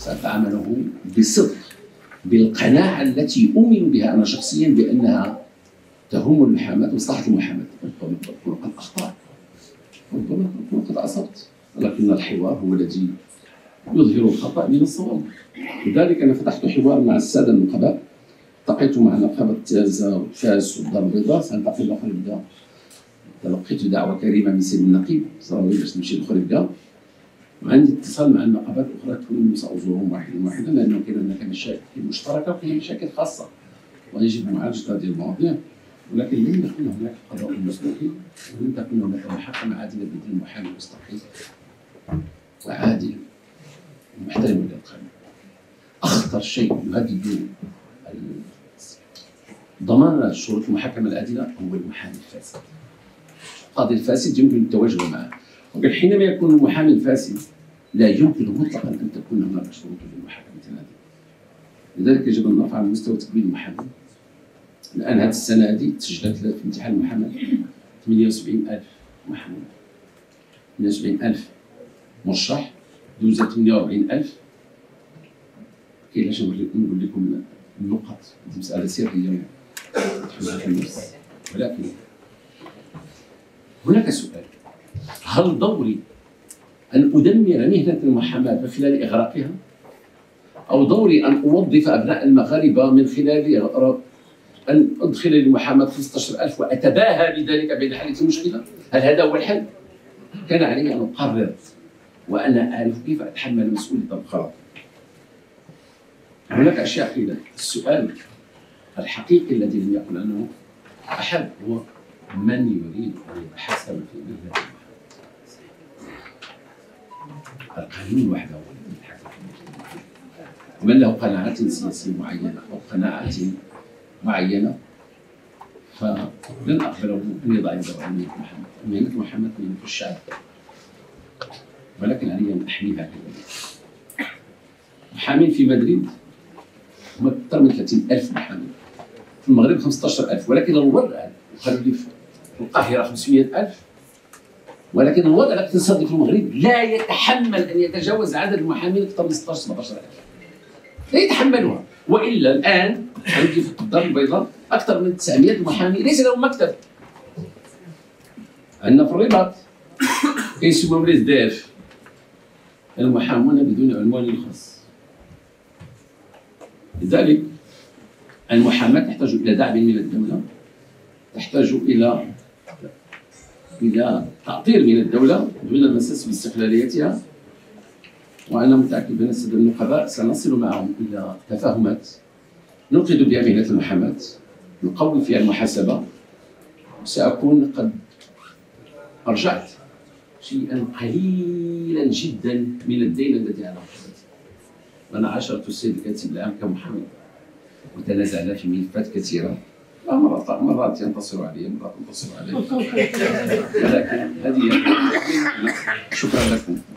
سأتعامله بصدق، بالقناعة التي أؤمن بها أنا شخصيا بأنها تهم المحاماة ومصلحة المحاماة. ربما أكون قد أخطأت، ربما أكون قد أصبت، ولكن الحوار هو الذي يظهر الخطأ من الصواب. لذلك أنا فتحت حوار مع السادة النقباء، التقيت مع نقابة تيازا وفاس والدار البيضاء، سنلتقي بخريبكا. تلقيت دعوة كريمة من سيد النقيب صراوي باش نمشي لخريبكا، وعندي اتصال مع النقابات الأخرى كلهم سأزورهم واحدا لأنه كاين هناك مشاكل مشتركة وكاين مشاكل خاصة ويجب معالجة هذه المواضيع، ولكن لن يكون هناك قضاء مستقيم ولن تكون هناك محاكمة عادلة بدون محامي مستقيم وعادل ومحترم للقانون. أخطر شيء يهدد ضمان شروط المحاكمة العادلة هو المحامي الفاسد. القاضي الفاسد يمكن التواجد معه، ولكن حينما يكون المحامي الفاسد لا يمكن مطلقا أن تكون هناك شروط للمحاكمة العادلة. لذلك يجب أن نرفع من مستوى تكوين المحامي. الآن هذه السنة هذه تسجلت في امتحان المحاماة 78,000 محمول، 78,000 مرشح، دوزة 48,000. كيفاش نقول لكم النقط، هذه مسألة سرية تحوزها في النفس، ولكن هناك سؤال: هل دوري أن أدمر مهنة المحاماة من خلال إغراقها؟ أو دوري أن أوظف أبناء المغاربة من خلال أن أدخل المحاماة 15,000 وأتباهى بذلك بين حل المشكلة؟ هل هذا هو الحل؟ كان علي أن أقرر وأنا أعرف كيف أتحمل مسؤولية القرار. هناك أشياء قيلة. السؤال الحقيقي الذي لم يقل عنه أحد هو: من يريد أن يتحسن في مهنة المحاماة؟ القانون وحده هو الذي يتحكم في مهنة المحاماة. ومن له قناعات سياسية معينة أو قناعات معينة فلن أقبله أن يضع يده على مهنة المحاماة. مهنة المحاماة مهنة الشعب، ولكن علي أن أحميها كذلك. محامين في مدريد هم أكثر من 30,000 محامي، في المغرب 15,000، ولكن الوضع قالوا لي في القاهرة 500,000، ولكن الوضع الاقتصادي في المغرب لا يتحمل أن يتجاوز عدد المحامين أكثر من 16-17,000، لا يتحملها. وإلا الآن عندي في الدار البيضاء أكثر من 900 محامي ليس لهم مكتب. عندنا في الرباط كيسموهم لي SDF، المحامون بدون عنوان خاص. لذلك المحاماة تحتاج إلى دعم من الدولة، تحتاج إلى تعطير من الدولة دون المساس باستقلاليتها. وأنا متأكد بأن السادة النقباء سنصل معهم إلى تفاهمات ننقذ بها مهنة المحاماة، نقوي فيها المحاسبة، وسأكون قد أرجعت شيئا قليلا جدا من الدين الذي على رقبتي. وأنا عاشرت السيد الكاتب العام كمحامي وتنازعنا في ملفات كثيرة، مرات ينتصر علي مرات ينتصر علي، ولكن هذه شكرا لكم.